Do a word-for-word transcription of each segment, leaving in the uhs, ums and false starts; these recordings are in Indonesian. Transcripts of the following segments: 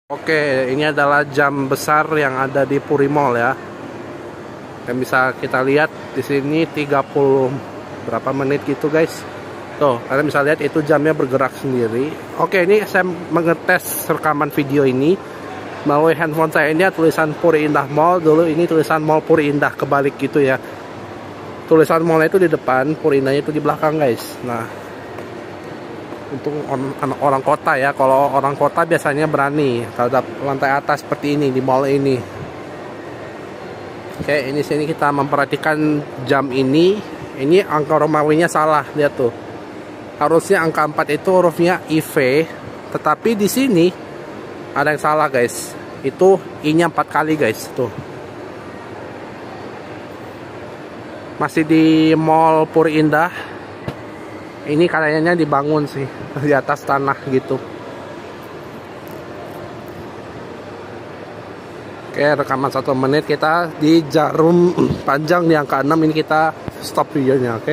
Oke, ini adalah jam besar yang ada di Puri Mall ya. Yang bisa kita lihat di sini tiga puluh berapa menit gitu guys. Tuh, kalian bisa lihat itu jamnya bergerak sendiri. Oke, ini saya mengetes rekaman video ini melalui handphone saya. Ini tulisan Puri Indah Mall. Dulu ini tulisan Mall Puri Indah, kebalik gitu ya. Tulisan mallnya itu di depan, Puri Indahnya itu di belakang guys. Nah, untuk orang kota ya, kalau orang kota biasanya berani terhadap lantai atas seperti ini di mall ini. Oke, ini sini kita memperhatikan jam ini. Ini angka Romawinya salah, lihat tuh. Harusnya angka empat itu hurufnya I V, tetapi di sini ada yang salah guys. Itu I-nya empat kali guys, tuh. Masih di Mall Puri Indah. Ini kayaknya dibangun sih di atas tanah gitu. Oke, rekaman satu menit kita di Jarum Panjang di angka enam. Ini kita stop videonya, oke.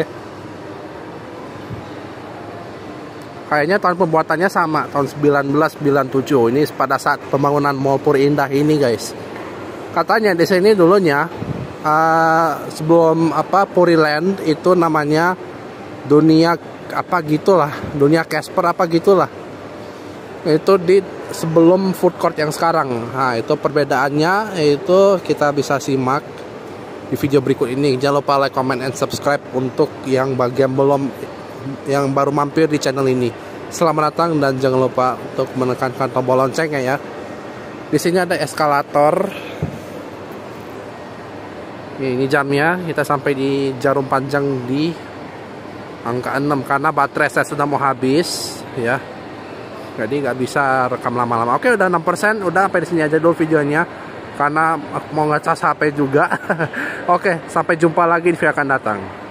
Kayaknya tahun pembuatannya sama, tahun seribu sembilan ratus sembilan puluh tujuh. Ini pada saat pembangunan Mall Puri Indah ini guys. Katanya di sini dulunya uh, sebelum apa Puriland itu namanya dunia apa gitulah, dunia Casper apa gitulah. Itu di sebelum food court yang sekarang. Nah, itu perbedaannya itu kita bisa simak di video berikut ini. Jangan lupa like, comment, and subscribe untuk yang bagian belum, yang baru mampir di channel ini. Selamat datang dan jangan lupa untuk menekankan tombol loncengnya ya. Di sini ada eskalator. Ini, ini jamnya. Kita sampai di Jarum Panjang di angka enam karena baterai saya sudah mau habis ya. Jadi nggak bisa rekam lama-lama. Oke, udah enam persen. Udah sampai di sini aja dulu videonya karena mau ngecas H P juga. Oke, sampai jumpa lagi di video akan datang.